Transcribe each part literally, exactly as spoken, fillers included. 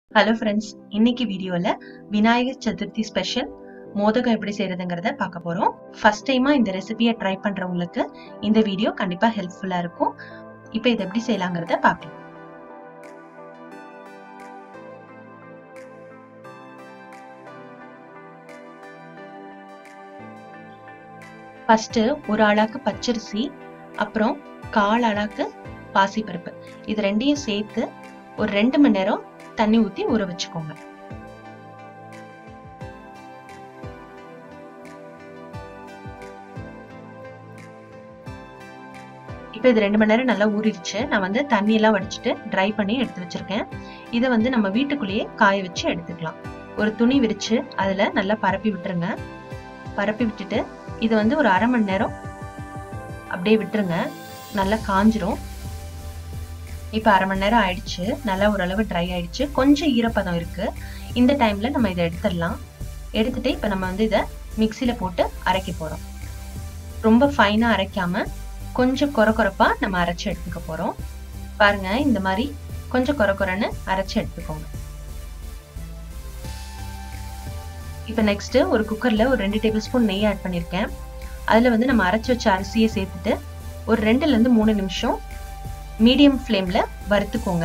Hello friends, இன்னைக்கு வீடியோல Vinayagar Chaturthi special மோதகம் எப்படி செய்யறதுங்கிறத பார்க்க போறோம். ஃபர்ஸ்ட் டைமா இந்த ரெசிபியை ட்ரை பண்றவங்களுக்கு இந்த வீடியோ கண்டிப்பா ஹெல்ப்ஃபுல்லா இருக்கும். இப்போ இதை எப்படி செய்யலாங்கிறத பார்க்கலாம். ஃபர்ஸ்ட் ஒரு அளாக்கு பச்சரிசி, அப்புறம் கால் அளாக்கு பாசிப்பருப்பு, இது ரெண்டையும் சேர்த்து ஒரு ரெண்டு மணி நேரம் தண்ணி ஊத்தி ஊற வச்சுக்கோங்க. இப்ப இது ரெண்டு மணி நேரம் நல்லா ஊறிடுச்சு. நான் வந்து தண்ணி எல்லாம் வடிச்சிட்டு ட்ரை பண்ணி எடுத்து வச்சிருக்கேன். இதை வந்து நம்ம வீட்டுக்குள்ளேயே காய வச்சு எடுத்துக்கலாம். ஒரு துணி விரிச்சு அதுல நல்லா பரப்பி விட்டுருங்க. பரப்பி விட்டுட்டு இது வந்து ஒரு அரை மணி நேரம் அப்படியே விட்டுருங்க. நல்லா காஞ்சிரும். இப்ப அரை மணி நேரம் ஆயிடுச்சு. நல்லா ஓரளவு ட்ரை ஆயிடுச்சு. கொஞ்சம் ஈரப்பதம் இருக்கு. இந்த டைம்ல நம்ம இதை எடுத்துடலாம். எடுத்துட்டு இப்ப நம்ம வந்து இதை மிக்சியில போட்டு அரைக்க போறோம். ரொம்ப ஃபைனா அரைக்காம கொஞ்சம் கொர கொரப்பா நம்ம அரைச்சு எடுத்துக்க போறோம். பாருங்க, இந்த மாதிரி கொஞ்சம் கொர கொரன்னு அரைச்சு எடுத்துக்கோங்க. இப்ப நெக்ஸ்ட் ஒரு குக்கர்ல ஒரு ரெண்டு டேபிள் ஸ்பூன் நெய் ஆட் பண்ணிருக்கேன். அதுல வந்து நம்ம அரைச்சு வச்ச அரிசியை சேர்த்துட்டு ஒரு ரெண்டுல இருந்து மூணு நிமிஷம் மீடியம் ஃப்ளேம்ல வறுத்துக்கோங்க.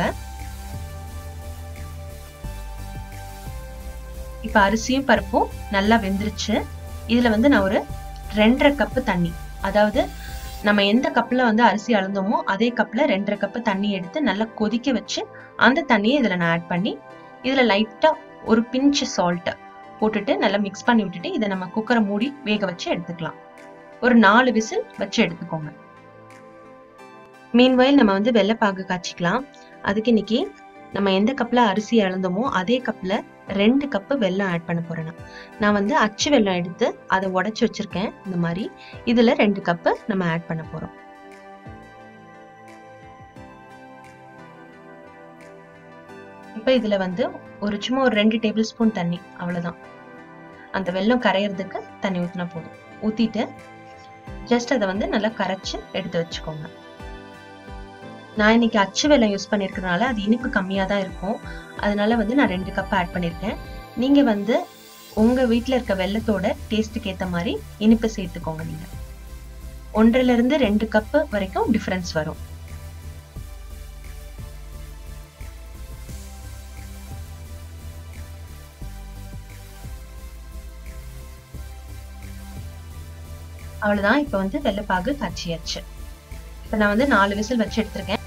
இப்ப அரிசியும் பருப்பும் நல்லா வெந்துருச்சு. இதுல வந்து நான் ஒரு ரெண்டரை கப்பு தண்ணி, அதாவது நம்ம எந்த கப்ல வந்து அரிசி அளந்தோமோ அதே கப்ல ரெண்டரை கப்பு தண்ணி எடுத்து நல்லா கொதிக்க வச்சு அந்த தண்ணியை இதுல நான் ஆட் பண்ணி இதுல லைட்டா ஒரு பிஞ்ச் சால்ட் போட்டுட்டு நல்லா மிக்ஸ் பண்ணி விட்டுட்டு இதை நம்ம குக்கரை மூடி வேக வச்சு எடுத்துக்கலாம். ஒரு நாலு விசில் வச்சு எடுத்துக்கோங்க. மீன்வைல் நம்ம வந்து வெள்ளைப்பாகு காய்ச்சிக்கலாம். அதுக்கு இன்னைக்கு நம்ம எந்த கப்ல அரிசி அளந்தோமோ அதே கப்ல ரெண்டு கப்பு வெல்லம் ஆட் பண்ண போறேன். நான் வந்து அச்சு வெல்லம் எடுத்து அதை உடைச்சு வச்சிருக்கேன். இந்த மாதிரி இதுல ரெண்டு கப்பு நம்ம ஆட் பண்ண போறோம். இப்ப இதுல வந்து ஒரு சும்மா ஒரு ரெண்டு டேபிள் ஸ்பூன் தண்ணி, அவ்வளவுதான். அந்த வெல்லம் கரையிறதுக்கு தண்ணி ஊத்தினா போதும். ஊத்திட்டு ஜஸ்ட் அதை வந்து நல்லா கரைச்சு எடுத்து வச்சுக்கோங்க. நான் இன்னைக்கு அச்சு வெல்லம் யூஸ் பண்ணிருக்கிறதுனால அது இனிப்பு கம்மியா தான் இருக்கும். அதனால வந்து நான் ரெண்டு கப் ஆட் பண்ணிருக்கேன். நீங்க வந்து உங்க வீட்டுல இருக்க வெல்லத்தோட டேஸ்ட்டுக்கு ஏத்த மாதிரி இனிப்பு சேர்த்துக்கோங்க. நீங்க ஒன்றரைல இருந்து ரெண்டு கப் வரைக்கும் டிஃபரன்ஸ் வரும். அவ்வளவுதான். இப்ப வந்து வெள்ளைப்பாகு காய்ச்சியாச்சு. இப்ப நான் வந்து நாலு விசில் வச்சு எடுத்திருக்கேன்.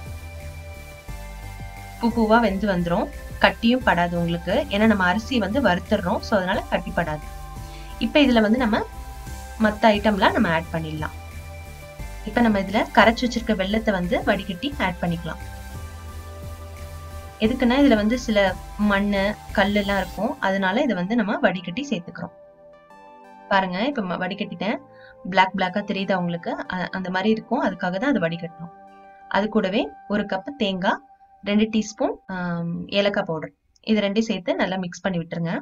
பூ பூவா வெந்து வந்துரும். கட்டியும் படாது உங்களுக்கு, ஏன்னா நம்ம அரிசி வந்து வறுத்துறோம். ஸோ அதனால கட்டிப்படாது. இப்ப இதுல வந்து நம்ம மற்ற ஐட்டம்லாம் நம்ம ஆட் பண்ணிடலாம். இப்ப நம்ம இதுல கரைச்சி வச்சிருக்க வெல்லத்தை வந்து வடிகட்டி ஆட் பண்ணிக்கலாம். எதுக்குன்னா இதுல வந்து சில மண்ணு கல் எல்லாம் இருக்கும். அதனால இதை வந்து நம்ம வடிகட்டி சேர்த்துக்கிறோம். பாருங்க, இப்ப வடிகட்டிட்டேன். பிளாக் பிளாக்கா தெரியுதா உங்களுக்கு? அந்த மாதிரி இருக்கும். அதுக்காக தான் அதை வடிகட்டணும். அது கூடவே ஒரு கப் தேங்காய், ரெண்டு டீஸ்பூன் ஏலக்காய் பவுடர், இது ரெண்டையும் சேர்த்து நல்லா மிக்ஸ் பண்ணி விட்டுருங்க.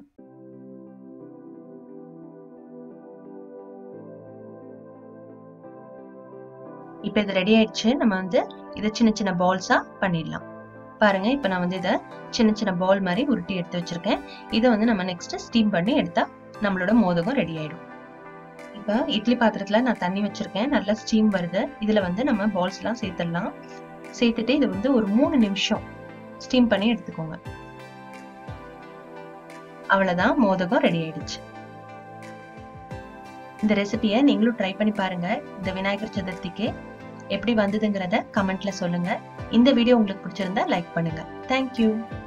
இப்ப இது ரெடி ஆயிடுச்சு. நம்ம வந்து இதை சின்ன சின்ன பால்ஸா பண்ணிடலாம். பாருங்க, இப்ப நான் வந்து இதை சின்ன சின்ன பால் மாதிரி உருட்டி எடுத்து வச்சிருக்கேன். இதை வந்து நம்ம நெக்ஸ்ட் ஸ்டீம் பண்ணி எடுத்தா நம்மளோட மோதகம் ரெடி ஆயிடும். இப்ப இட்லி பாத்திரத்துல நான் தண்ணி வச்சிருக்கேன். நல்லா ஸ்டீம் வருது. இதுல வந்து நம்ம பால்ஸ் எல்லாம் சேர்த்துடலாம். சேர்த்துட்டு இது வந்து ஒரு மூணு நிமிஷம் ஸ்டீம் பண்ணி எடுத்துக்கோங்க. அவ்வளவுதான், மோதகம் ரெடி ஆயிடுச்சு. இந்த ரெசிபியை நீங்களும் ட்ரை பண்ணி பாருங்க. இந்த விநாயகர் சதுர்த்திக்கு எப்படி வந்ததுங்கிறத கமெண்ட்ல சொல்லுங்க. இந்த வீடியோ உங்களுக்கு பிடிச்சிருந்தா லைக் பண்ணுங்க. தேங்க்யூ.